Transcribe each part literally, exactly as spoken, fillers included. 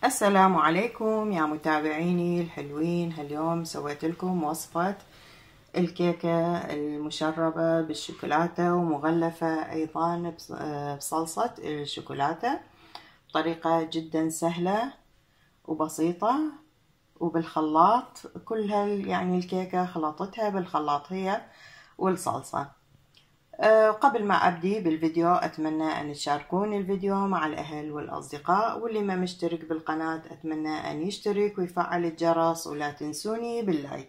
السلام عليكم يا متابعيني الحلوين. هاليوم سويت لكم وصفة الكيكة المشربة بالشوكولاتة ومغلفة أيضا بصلصة الشوكولاتة بطريقة جدا سهلة وبسيطة وبالخلاط. كلها يعني الكيكة خلطتها بالخلاط هي والصلصة. قبل ما أبدي بالفيديو أتمنى أن تشاركون الفيديو مع الأهل والأصدقاء، واللي ما مشترك بالقناة أتمنى أن يشترك ويفعل الجرس، ولا تنسوني باللايك.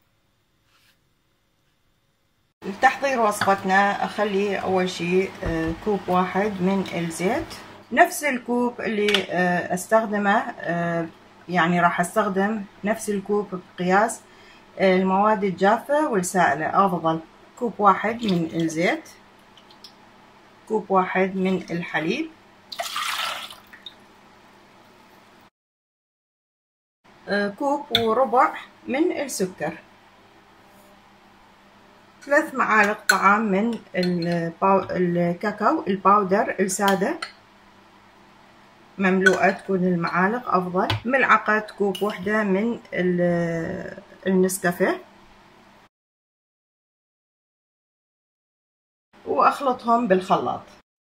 لتحضير وصفتنا أخلي أول شيء كوب واحد من الزيت، نفس الكوب اللي أستخدمه، يعني راح أستخدم نفس الكوب بقياس المواد الجافة والسائلة. أفضل كوب واحد من الزيت، كوب واحد من الحليب، كوب وربع من السكر، ثلاث معالق طعام من الكاكاو الباودر السادة مملوءة تكون المعالق أفضل، ملعقة كوب واحدة من النسكافيه، وأخلطهم بالخلاط.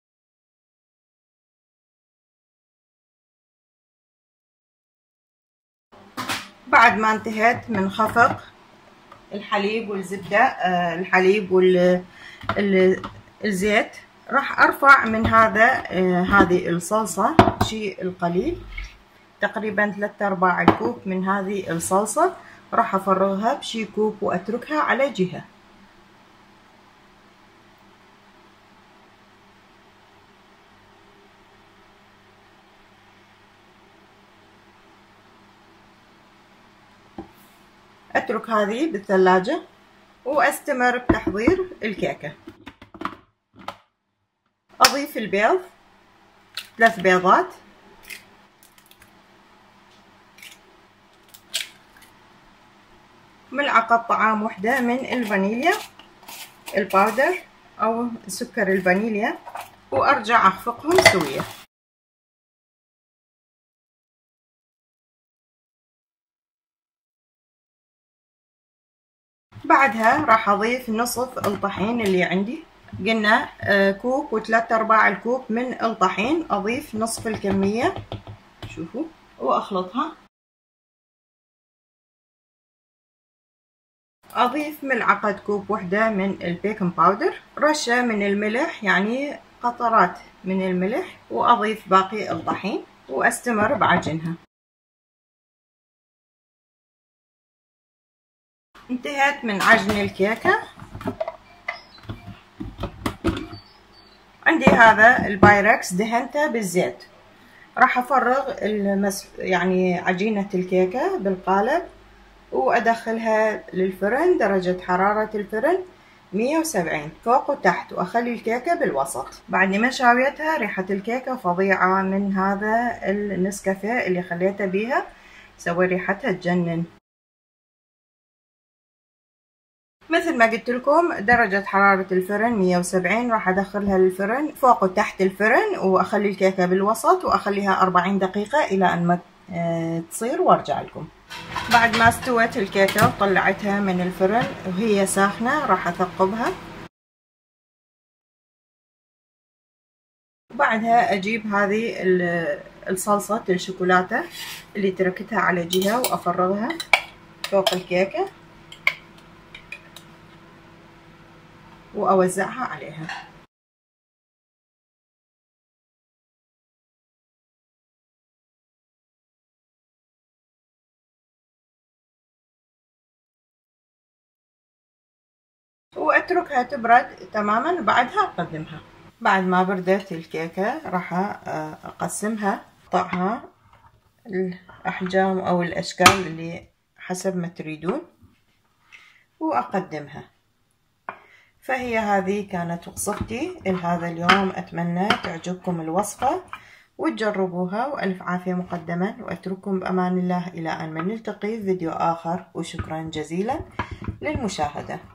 بعد ما انتهيت من خفق الحليب والزبدة، الحليب والزيت، راح أرفع من هذا هذه الصلصة شيء القليل، تقريبا ثلاثة أرباع الكوب من هذه الصلصة، راح أفرغها بشي كوب وأتركها على جهة. أترك هذه بالثلاجة وأستمر بتحضير الكيكة. أضيف البيض، ثلاث بيضات، ملعقة طعام واحدة من الفانيليا الباودر أو سكر الفانيليا، وأرجع أخفقهم سوية. بعدها راح أضيف نصف الطحين اللي عندي، قلنا كوب وثلاثة أرباع الكوب من الطحين، أضيف نصف الكمية، شوفوا، وأخلطها. أضيف ملعقة كوب واحدة من البيكنج باودر، رشة من الملح، يعني قطرات من الملح، وأضيف باقي الطحين وأستمر بعجنها. انتهيت من عجن الكيكة. عندي هذا البايركس دهنته بالزيت، راح أفرغ المس... يعني عجينة الكيكة بالقالب وأدخلها للفرن، درجة حرارة الفرن مية وسبعين فوق وتحت، وأخلي الكيكة بالوسط. بعد ما شاويتها ريحة الكيكة فظيعة من هذا النسكافيه اللي خليته بيها، سوي ريحتها تجنن. مثل ما قلت لكم درجة حرارة الفرن مية وسبعين، راح أدخلها للفرن فوق وتحت الفرن، وأخلي الكيكة بالوسط وأخليها أربعين دقيقة إلى أن ما تصير، وأرجع لكم. بعد ما استوت الكيكة وطلعتها من الفرن وهي ساخنة، راح أثقبها. وبعدها أجيب هذه الصلصة الشوكولاتة اللي تركتها على جهة وأفرغها فوق الكيكة وأوزعها عليها. وأتركها تبرد تماما، بعدها أقدمها. بعد ما بردت الكيكة راح أقسمها، أقطعها الأحجام أو الأشكال اللي حسب ما تريدون وأقدمها. فهي هذه كانت وصفتي لهذا اليوم، أتمنى تعجبكم الوصفة وتجربوها، وألف عافية مقدما، وأترككم بأمان الله إلى أن نلتقي في فيديو آخر، وشكرا جزيلا للمشاهدة.